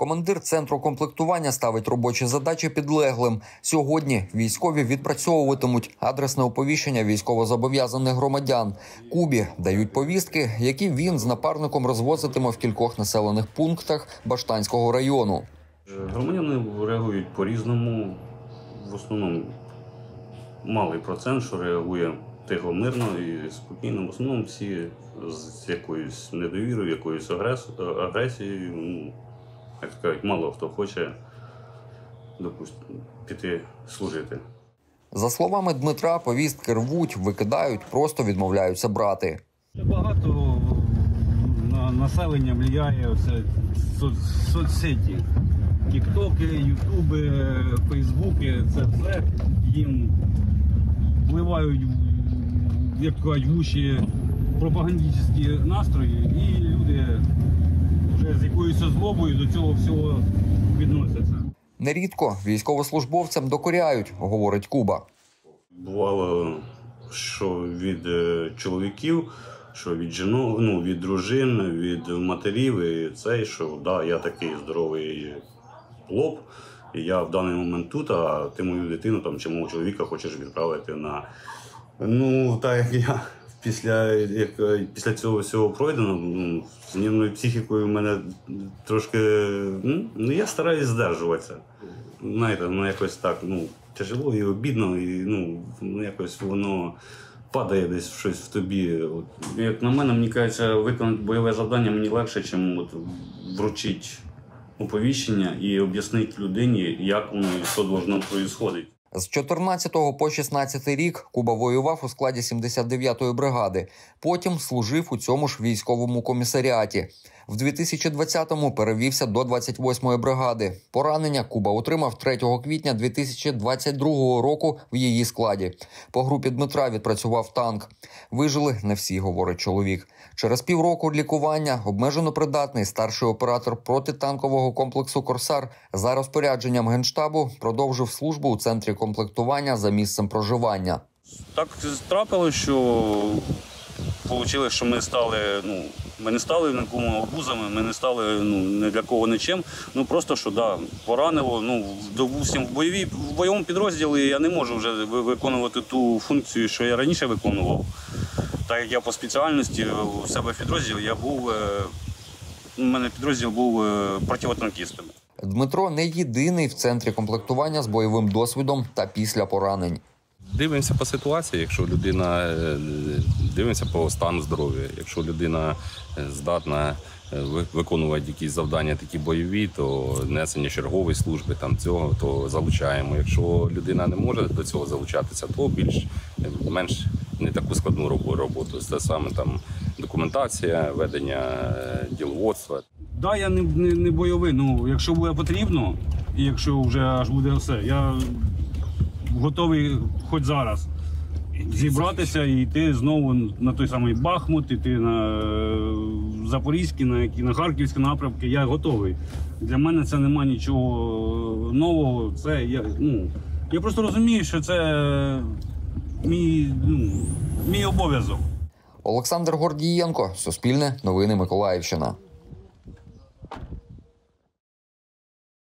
Командир центру комплектування ставить робочі задачі підлеглим. Сьогодні військові відпрацьовуватимуть адресне оповіщення військовозобов'язаних громадян. Кубі дають повістки, які він з напарником розвозитиме в кількох населених пунктах Баштанського району. Громадяни реагують по-різному. В основному малий процент, що реагує тихо, мирно і спокійно. В основному всі з якоюсь недовірою, якоюсь агресією. Як кажуть, мало хто хоче, піти служити. За словами Дмитра, повістки рвуть, викидають, просто відмовляються брати. Багато на населення впливає соцсеті. Тіктоки, ютуби, фейсбуки – це все їм впливають, як кажуть, в уші пропагандистські настрої, і люди вже з якоюсь злобою до цього всього відносяться. Нерідко військовослужбовцям докоряють, говорить Куба. Бувало, що від чоловіків, що від жінок, від дружин, від матерів, і це, що да, я такий здоровий хлоп, і я в даний момент тут, а ти мою дитину чи мого чоловіка хочеш відправити на... Так як я після цього всього пройдено, з нервною психікою в мене трошки... я стараюсь здержуватися. Знаєте, якось так, тяжело і обідно, і якось воно падає десь щось в тобі. Як на мене, мені кажеться, виконати бойове завдання мені легше, ніж вручити оповіщення і об'яснити людині, як воно і що повинно відбуватися. З 14 по 16 рік Куба воював у складі 79-ї бригади. Потім служив у цьому ж військовому комісаріаті. В 2020-му перевівся до 28-ї бригади. Поранення Куба отримав 3 квітня 2022 року в її складі. По групі Дмитра відпрацював танк. Вижили не всі, говорить чоловік. Через півроку лікування обмежено придатний старший оператор протитанкового комплексу «Корсар» за розпорядженням Генштабу продовжив службу у центрі комплектування за місцем проживання. Так трапилося, що вийшло, що ми не стали нікому обузами, ми не стали ні для кого нічим. Просто, що поранило. Допустим, в бойовому підрозділі я не можу вже виконувати ту функцію, що я раніше виконував. Так як я по спеціальності у себе в підрозділі, у мене підрозділ був протитанкістом. Дмитро не єдиний в центрі комплектування з бойовим досвідом та після поранень. Дивимося по ситуації, якщо людина, дивимося по стану здоров'я. Якщо людина здатна виконувати якісь завдання такі бойові, то несення чергової служби, то залучаємо. Якщо людина не може до цього залучатися, то менш не таку складну роботу. Це саме документація, ведення діловодства. Так, я не бойовий, якщо буде потрібно, і якщо вже аж буде все, я готовий хоч зараз зібратися і йти знову на той самий Бахмут, йти на Запорізький, на Харківський напрямки. Я готовий. Для мене це нема нічого нового. Я просто розумію, що це мій обов'язок. Олександр Гордієнко, Суспільне, Новини Миколаївщина.